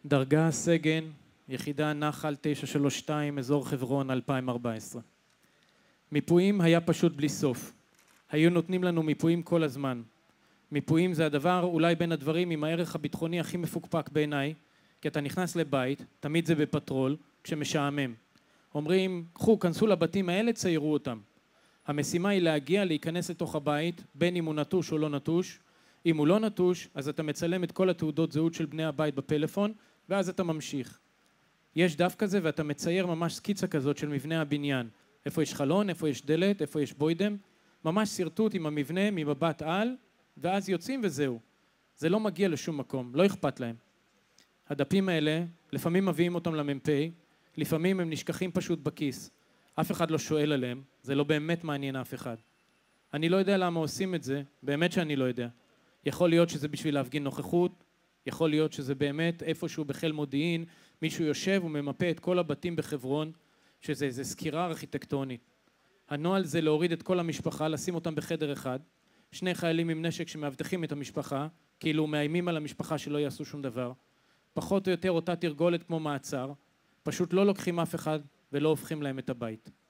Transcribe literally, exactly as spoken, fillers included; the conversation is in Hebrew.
דרגה סגן, יחידה נחל תשע שלוש שתיים, אזור חברון, אלפיים וארבע עשרה. מיפויים היה פשוט בלי סוף. היו נותנים לנו מיפויים כל הזמן. מיפויים זה הדבר, אולי בין הדברים עם הערך הביטחוני הכי מפוקפק בעיניי, כי אתה נכנס לבית, תמיד זה בפטרול, כשמשעמם. אומרים, קחו, כנסו לבתים האלה, ציירו אותם. המשימה היא להגיע, להיכנס לתוך הבית, בין אם הוא נטוש או לא נטוש. אם הוא לא נטוש, אז אתה מצלם את כל התעודות זהות של בני הבית בפלאפון, ואז אתה ממשיך. יש דף כזה ואתה מצייר ממש סקיצה כזאת של מבנה הבניין. איפה יש חלון, איפה יש דלת, איפה יש בוידם. ממש סרטוט עם המבנה ממבט על, ואז יוצאים וזהו. זה לא מגיע לשום מקום, לא אכפת להם. הדפים האלה, לפעמים מביאים אותם למ"פ, לפעמים הם נשכחים פשוט בכיס. אף אחד לא שואל עליהם, זה לא באמת מעניין אף אחד. אני לא יודע למה עושים את זה, באמת שאני לא יודע. יכול להיות שזה בשביל להפגין נוכחות, יכול להיות שזה באמת איפשהו בחיל מודיעין, מישהו יושב וממפה את כל הבתים בחברון, שזה איזו סקירה ארכיטקטונית. הנוהל זה להוריד את כל המשפחה, לשים אותם בחדר אחד, שני חיילים עם נשק שמאבטחים את המשפחה, כאילו מאיימים על המשפחה שלא יעשו שום דבר. פחות או יותר אותה תרגולת כמו מעצר, פשוט לא לוקחים אף אחד ולא הופכים להם את הבית.